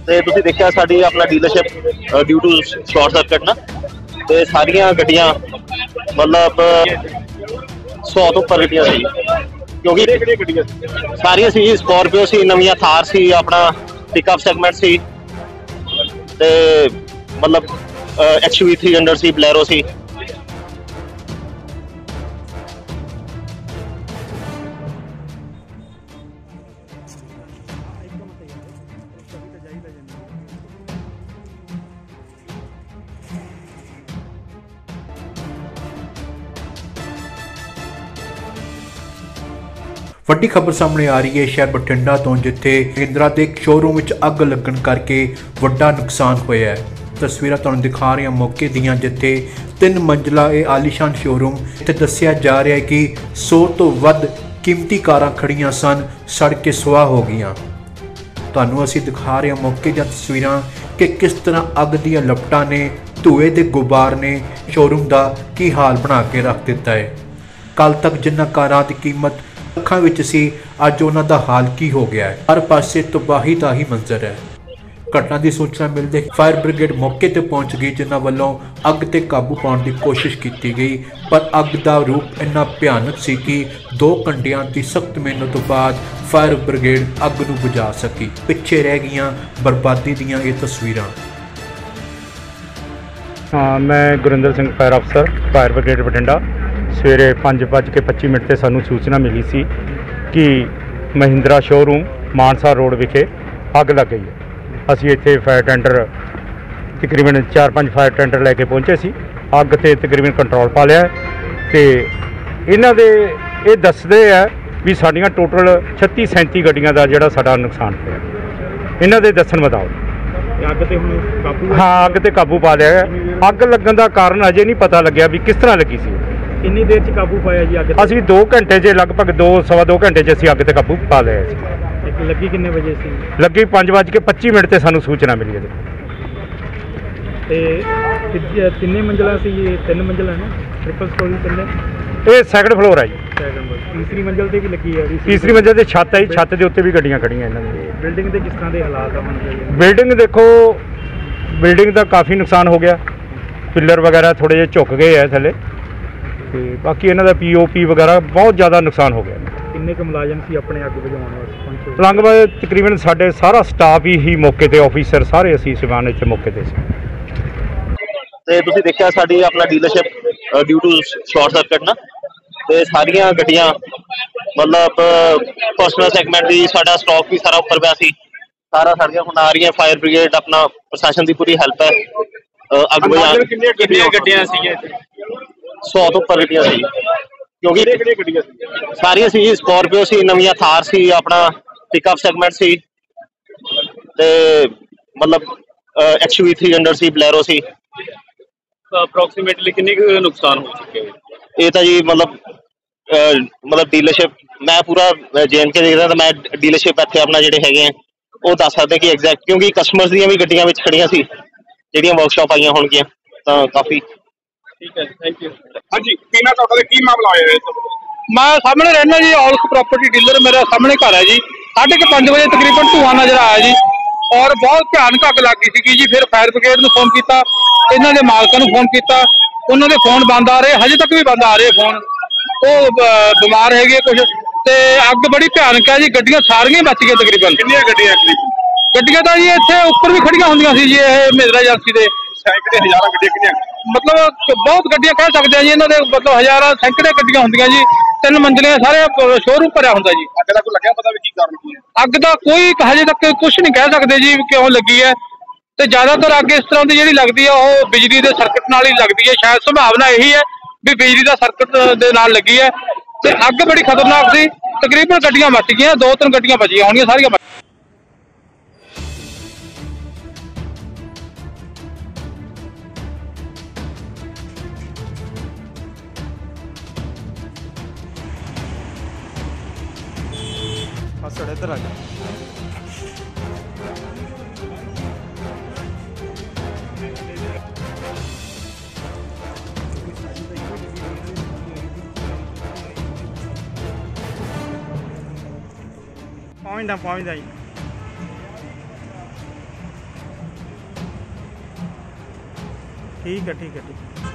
ਤੇ ਤੁਸੀਂ ਦੇਖਿਆ ਸਾਡੀ ਆਪਣਾ dealership due to short circuit ਨਾ ਤੇ ਸਾਰੀਆਂ ਗੱਡੀਆਂ ਮਤਲਬ 100 ਤੋਂ ਉੱਪਰ ਗੱਡੀਆਂ ਸੀ ਕਿਉਂਕਿ ਗੱਡੀਆਂ ਸਾਰੀਆਂ ਸੀ ਸਕੋਰਪੀਓ ਸੀ, ਨਵੀਆਂ ਥਾਰ ਸੀ, ਆਪਣਾ ਪਿਕਅਪ ਸੈਗਮੈਂਟ ਸੀ ਤੇ ਮਤਲਬ XUV 300 ਸੀ, ਬਲੈਰੋ ਸੀ। ਵੱਡੀ ਖਬਰ ਸਾਹਮਣੇ ਆ ਰਹੀ ਹੈ ਸ਼ਹਿਰ ਬਠਿੰਡਾ ਤੋਂ, ਜਿੱਥੇ ਮਹਿੰਦਰਾ ਦੇ ਸ਼ੋਰੂਮ ਵਿੱਚ ਅੱਗ ਲੱਗਣ ਕਰਕੇ ਵੱਡਾ ਨੁਕਸਾਨ ਹੋਇਆ ਹੈ। ਤਸਵੀਰਾਂ ਤੁਹਾਨੂੰ ਦਿਖਾ ਰਹੀਆਂ ਮੌਕੇ ਦੀਆਂ, ਜਿੱਥੇ 3 ਮੰਜ਼ਲਾ ਇਹ ਆਲੀਸ਼ਾਨ ਸ਼ੋਰੂਮ, ਇੱਥੇ ਦੱਸਿਆ ਜਾ ਰਿਹਾ ਹੈ ਕਿ 100 ਤੋਂ ਵੱਧ ਕੀਮਤੀ ਕਾਰਾਂ ਖੜੀਆਂ ਸਨ, ਸੜ ਕੇ ਸੁਆਹ ਹੋ ਗਈਆਂ। ਤੁਹਾਨੂੰ ਅਸੀਂ ਦਿਖਾ ਰਹੇ ਹਾਂ ਮੌਕੇ ਦੀਆਂ ਤਸਵੀਰਾਂ ਕਿ ਕਿਸ ਤਰ੍ਹਾਂ ਅੱਗ ਦੀਆਂ ਲਪਟਾਂ ਨੇ, ਧੂਏ ਦੇ ਗੁਬਾਰ ਨੇ ਸ਼ੋਰੂਮ ਦਾ ਕੀ ਹਾਲ ਬਣਾ ਕੇ ਰੱਖ ਦਿੱਤਾ ਹੈ। ਕੱਲ ਤੱਕ ਜਿਨ੍ਹਾਂ ਕਾਰਾਂ ਦੀ ਕੀਮਤ ਲੱਖਾਂ ਵਿੱਚ ਸੀ, ਅੱਜ ਉਹਨਾਂ ਦਾ ਹਾਲ ਕੀ ਹੋ ਗਿਆ ਹੈ। ਹਰ ਪਾਸੇ ਤਬਾਹੀ ਦਾ ਹੀ ਮੰਜ਼ਰ ਹੈ। ਘਟਨਾ ਦੀ ਸੂਚਨਾ ਮਿਲਦੇ ਫਾਇਰ ਬ੍ਰਿਗੇਡ ਮੌਕੇ ਤੇ ਪਹੁੰਚ ਗਈ, ਜਿਨ੍ਹਾਂ ਵੱਲੋਂ ਅੱਗ ਤੇ ਕਾਬੂ ਪਾਉਣ ਦੀ ਕੋਸ਼ਿਸ਼ ਕੀਤੀ ਗਈ, ਪਰ ਅੱਗ ਦਾ ਰੂਪ ਇੰਨਾ ਭਿਆਨਕ ਸੀ ਕਿ 2 ਘੰਟਿਆਂ ਦੀ ਸਖਤ ਮਿਹਨਤ ਤੋਂ ਬਾਅਦ ਫਾਇਰ ਬ੍ਰਿਗੇਡ ਅੱਗ ਨੂੰ ਬੁਝਾ ਸਕੀ। ਪਿੱਛੇ ਰਹਿ ਗਈਆਂ ਬਰਬਾਦੀ ਦੀਆਂ ਇਹ ਤਸਵੀਰਾਂ। मैं गुरिंदर सिंह फायर अफसर फायर ब्रिगेड बठिंडा। सवेरे 5:25 ते सानू सूचना मिली सी कि महिंद्रा शोरूम मानसा रोड विखे अग लग गई है। असी इत्थे फायर टेंडर तकरीबन 4-5 फायर टेंडर लैके पहुंचे सी। अग ते तकरीबन कंट्रोल पा लिया ते इन्हां दे ये दसदे है भी साडियां टोटल 36-37 गड्डियां दा जिहड़ा साडा नुकसान होया। इन्हां दे दस्सण मुताबिक अग ते हुण काबू, हाँ अग ते काबू पा लिया है। अग लगन का कारण अजे नहीं पता लग्या भी किस तरह लगी सी। कितनी देर च काबू पाया जी अग? असी 2 घंटे च लगभग 2-2.25 घंटे च असी अग ते काबू पा लिया सी। लगी कितने बजे सी? लगी 5:25 ते सानू सूचना मिली है। कितने मंजिला सी ये? 3 मंजिला है ना, ट्रिपल स्टोरी चले। ये सैकंड फ्लोर है जी। तीसरी मंजिल ते भी लगी है? तीसरी मंजिल ते छत है जी, छत के उत्ते भी गड्डियां खड़ियां इन्हां दी। बिल्डिंग के किस तरह के हालात है? बिल्डिंग देखो, बिल्डिंग का काफ़ी नुकसान हो गया। पिलर वगैरह थोड़े जे झुक गए है थले, तो बाकी इन्हां दा POP वगैरह बहुत ज़्यादा नुकसान हो गया। किन्ने क मुलाजम सी अपने अग बुझाउण वास्ते? लगभग तकरीबन साढ़े सारा स्टाफ ही मौके ते, ऑफिसर सारे असीं समान इत्थे मौके ते सी। ਤੇ ਤੁਸੀਂ ਦੇਖਿਆ ਸਾਡੀ ਆਪਣਾ dealership due to short circuit ਨਾ ਤੇ ਸਾਰੀਆਂ ਗੱਡੀਆਂ ਮਤਲਬ ਪਰਸਨਲ ਸੈਗਮੈਂਟ ਦੀ ਸਾਡਾ ਸਟਾਕ ਵੀ ਸਾਰਾ ਉੱਪਰ ਪਿਆ ਸੀ, ਸਾਰਾ ਸੜ ਗਿਆ। ਹੁਣ ਆ ਰਹੀਆਂ ਫਾਇਰ ਬ੍ਰਿਗੇਡ, ਆਪਣਾ ਪ੍ਰਸ਼ਾਸਨ ਦੀ ਪੂਰੀ ਹੈਲਪ ਹੈ। ਅੱਗ ਬੁਝਾਉਣ ਕਿੰਨੀਆਂ ਗੱਡੀਆਂ ਸੀਗੀਆਂ ਇੱਥੇ? 100 ਤੋਂ ਉੱਪਰ ਗੱਡੀਆਂ ਸੀ ਕਿਉਂਕਿ ਗੱਡੀਆਂ ਸੀ? ਸਾਰੀਆਂ ਸੀ ਸਕੋਰਪੀਓ ਸੀ, ਨਵੀਆਂ ਥਾਰ ਸੀ, ਆਪਣਾ ਪਿਕਅਪ ਸੈਗਮੈਂਟ ਸੀ ਤੇ ਮਤਲਬ XUV 300 ਸੀ, ਬਲੈਰੋ ਸੀ। ਅਪਰੋਕਸੀਮੇਟਲੀ ਕਿੰਨੇ ਨੁਕਸਾਨ ਹੋ ਚੁੱਕੇ ਹੋ? ਇਹ ਤਾਂ ਜੀ ਮਤਲਬ ਡੀਲਰਸ਼ਿਪ ਮੈਂ ਪੂਰਾ JNK ਦੇਖਦਾ ਤਾਂ ਮੈਂ ਡੀਲਰਸ਼ਿਪ ਇੱਥੇ ਆਪਣਾ ਜਿਹੜੇ ਹੈਗੇ ਆ ਉਹ ਦੱਸ ਸਕਦੇ ਕਿ ਐਗਜ਼ੈਕਟ, ਕਿਉਂਕਿ ਕਸਟਮਰਸ ਦੀਆਂ ਵੀ ਗੱਡੀਆਂ ਵਿੱਚ ਖੜੀਆਂ ਸੀ ਜਿਹੜੀਆਂ ਵਰਕਸ਼ਾਪ ਆਈਆਂ ਹੋਣਗੀਆਂ, ਤਾਂ ਕਾਫੀ ਠੀਕ ਹੈ। Thank you. ਹਾਂਜੀ, ਕਿਹਨਾਂ ਤੁਹਾਡਾ ਕੀ ਮਾਮਲਾ ਆਇਆ ਹੈ? मैं सामने रहना जी, ऑल्स प्रॉपर्टी डीलर मेरा सामने घर है जी। 5:30 बजे तकरीबन धुआं नजर आया जी और बहुत भयानक अग लग गई सी जी। फिर फायर ब्रिगेड नूं फोन किया, इन्हां दे मालकां नूं फोन किया, उन्हां दे फोन बंद आ रहे, हजे तक भी बंद आ रहे फोन। वो बीमार हैगे कुछ, ते अग बड़ी भयानक है जी। गड्डियां सारियां बच गई तकरीबन। कितनी गड्डियां? गड्डियां तो जी इत्थे उपर भी खड़ियां होंदियां सी जी, ये महिंद्रा एजेंसी दे सैकड़े हज़ारों गड्डियां कितनी? मतलब बहुत गड्डियां कह सकते हैं जी, इन्हां दे मतलब हज़ारां सैकड़े गड्डियां होंदियां जी। 3 मंजिले सारे शोरूम भरिया होंदा जी। अग दा कोई लग्या पता भी की कारण की है? अग दा कोई हजे तक कुछ नहीं कह सकते जी क्यों लगी है। तो ज्यादातर अग इस तरह की जी लगती है वो बिजली के सर्किट नाल ही लगती है। शायद संभावना यही है भी बिजली का सर्किट दे नाल लगी है। तो अग बड़ी खतरनाक सी। तकरीबन गड्डियां बच गई, 2-3 गड्डियां बचियां होणगियां, सारियां इधर आ जा। पहुँचता जी। ठीक है ठीक है ठीक है।